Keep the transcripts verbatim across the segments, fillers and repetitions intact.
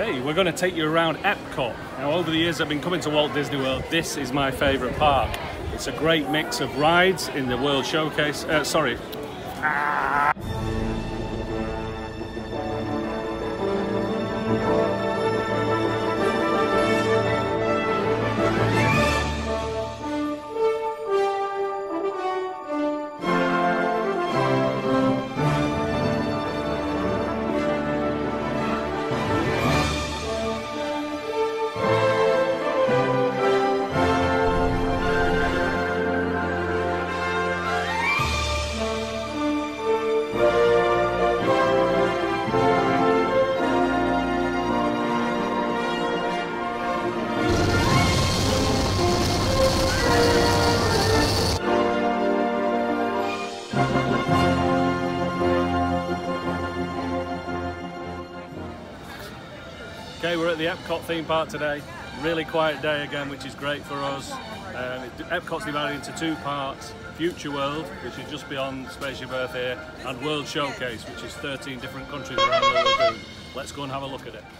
Okay, we're going to take you around EPCOT. Now, over the years I've been coming to Walt Disney World, this is my favourite park. It's a great mix of rides in the World Showcase. Uh, sorry. Ah. Okay, we're at the EPCOT theme park today. Really quiet day again, which is great for us. Um, EPCOT's divided into two parts: Future World, which is just beyond Spaceship Earth here, and World Showcase, which is thirteen different countries around the lagoon. Let's go and have a look at it.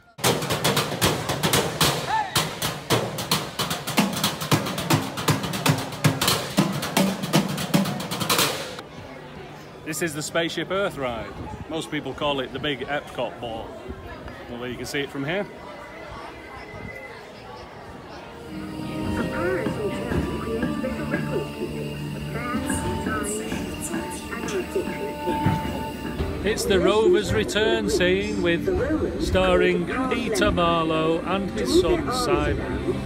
This is the Spaceship Earth ride. Most people call it the big EPCOT ball. Well, you can see it from here. It's the Rover's return scene with starring Peter Marlowe and his son Simon.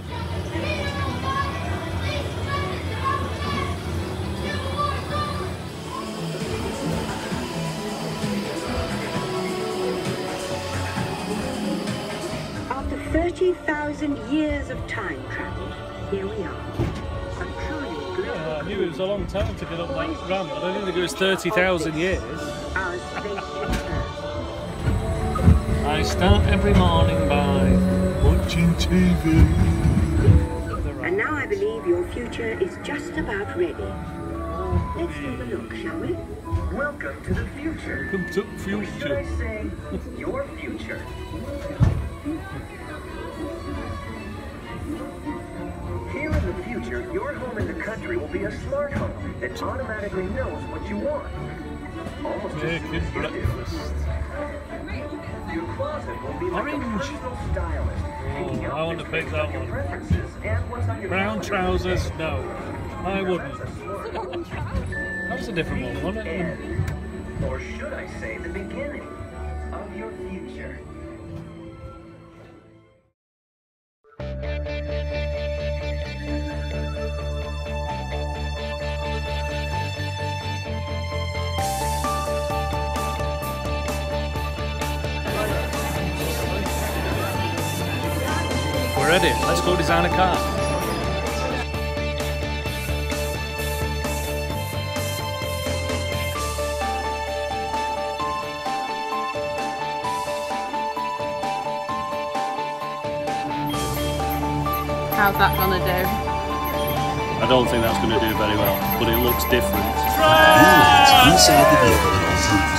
thirty thousand years of time travel, here we are. Yeah, I knew it was a long time to get up that ramp, but I didn't think it was thirty thousand years. I start every morning by watching T V. And now I believe your future is just about ready. Let's take a look, shall we? Welcome to the future. Welcome to the future. Or should I say, your future? Here in the future, your home in the country will be a smart home that automatically knows what you want. Almost as soon as you breakfast. do. Your closet will be like Orange. a personal stylist. Oh, I want to pick that one. Brown trousers? No, I wouldn't. That was a different one, wasn't it? Or should I say the beginning of your future? We're ready. Let's go design a car. How's that gonna do? I don't think that's going to do very well, but it looks different. Ooh, it's inside the vehicle at all times.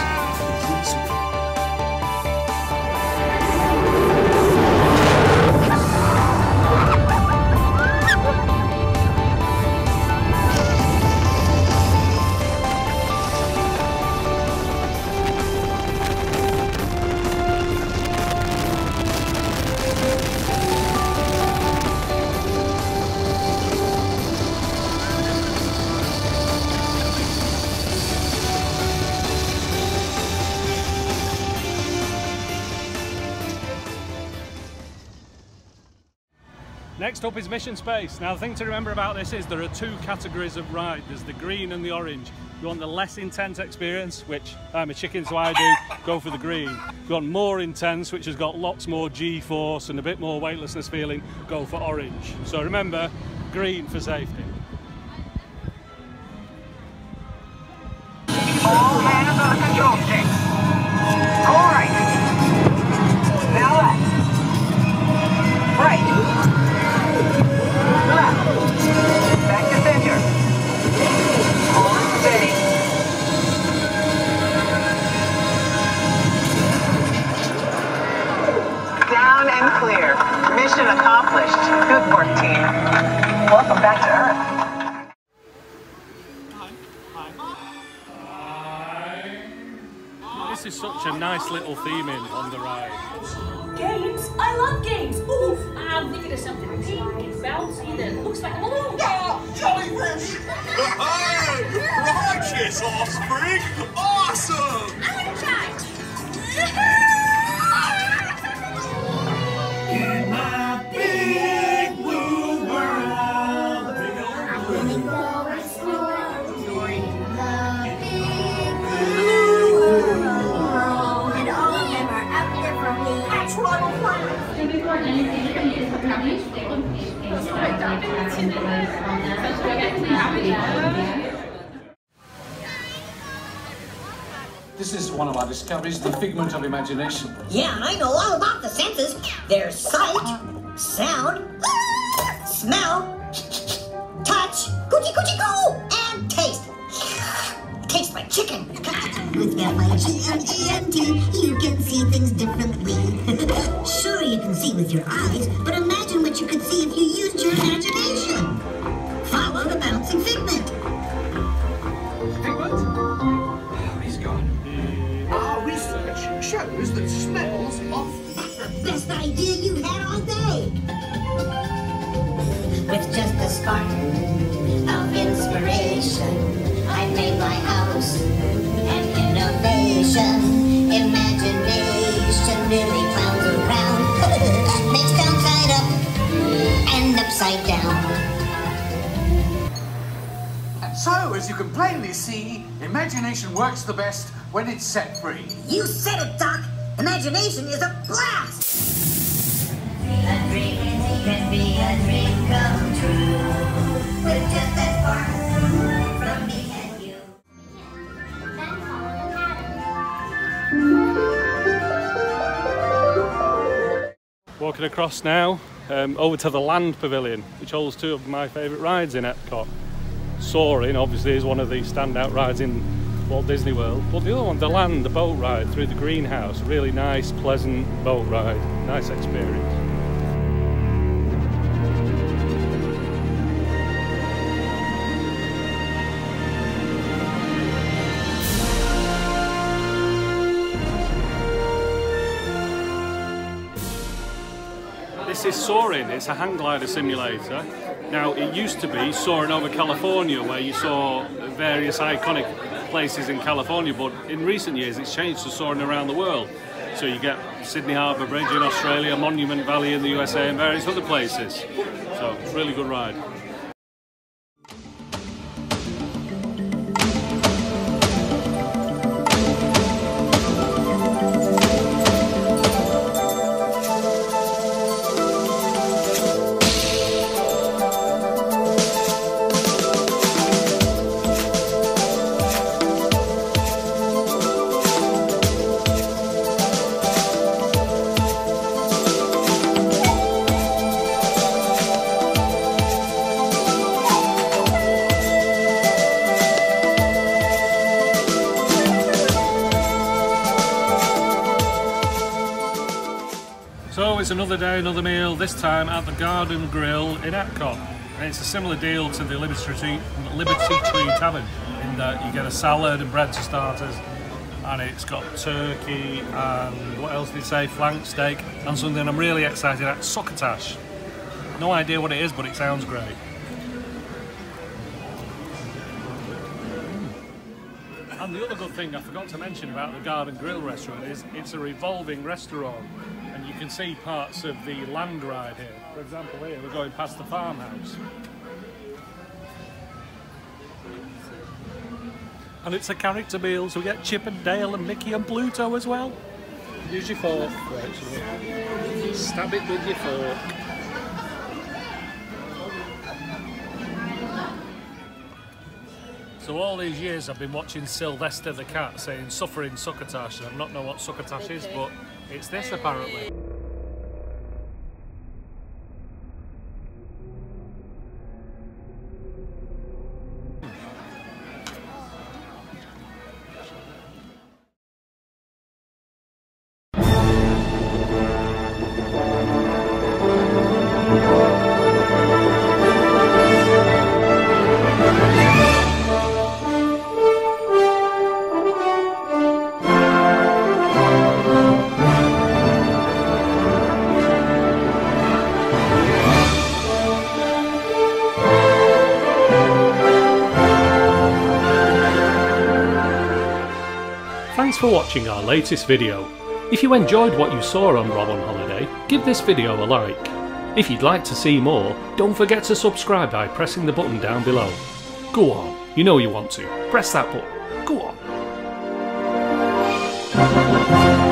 Next up is Mission Space. Now the thing to remember about this is there are two categories of ride. There's the green and the orange. If you want the less intense experience, which I'm a chicken so I do, go for the green. If you want more intense, which has got lots more G-force and a bit more weightlessness feeling, go for orange. So remember, green for safety. All hands on the control stick. All right. Now left. Right. Left. Back to center. Hold steady. Good work, team. Welcome back to Earth. This is such a nice little theming on the ride. Games? I love games! Ooh, I'm thinking of something pink and bouncy that looks like a balloon! Ah, jellyfish! Hey! Righteous offspring! Awesome! I want to try! In my big blue world, I'm going for a explore in the big blue world, and all of them are out there for me. That's what I'm playing. This is one of our discoveries, the figment of imagination. Yeah, and I know all about the senses. There's sight, sound, smell, touch, coochie coochie coo, and taste. Tastes like chicken. With F I G M E N T, you can see things differently. Sure, you can see with your eyes, but imagine what you could see if you used your imagination. Follow the bouncing figment. Figment? Oh, he's gone. our research shows that smells of Best idea you've had all day. With just a spark of inspiration, I made my house an innovation. Imagination really clowns around. Makes downside up and upside down. So, as you can plainly see, imagination works the best when it's set free. You said it, Doc. Imagination is a blast. A dream can be a dream come true. With just that spark from me and you. Walking across now, um, over to the Land Pavilion, which holds two of my favourite rides in Epcot. Soaring, obviously, is one of the standout rides in Walt Disney World, but the other one, the Land, the boat ride through the greenhouse, really nice, pleasant boat ride, nice experience. This is Soaring, it's a hang glider simulator. Now, it used to be Soaring over California, where you saw various iconic places in California, but in recent years it's changed to Soaring around the world. So you get Sydney Harbour Bridge in Australia, Monument Valley in the U S A, and various other places. So it's a really good ride. So it's another day, another meal, this time at the Garden Grill in Epcot. And it's a similar deal to the Liberty Tree, Liberty Tree Tavern, in that you get a salad and bread to starters, and it's got turkey and what else did it say, flank steak, and something I'm really excited at, succotash. No idea what it is, but it sounds great. And the other good thing I forgot to mention about the Garden Grill restaurant is it's a revolving restaurant, and you can see parts of the land ride here. For example, here we're going past the farmhouse. And it's a character meal, so we get Chip and Dale and Mickey and Pluto as well. Use your fork, actually. Stab it with your fork. So all these years I've been watching Sylvester the cat saying suffering succotash, and I've not known what succotash is, but it's this apparently. Hmm. Thanks for watching our latest video. If you enjoyed what you saw on Rob on Holiday, give this video a like. If you'd like to see more, don't forget to subscribe by pressing the button down below. Go on, you know you want to. Press that button. Go on.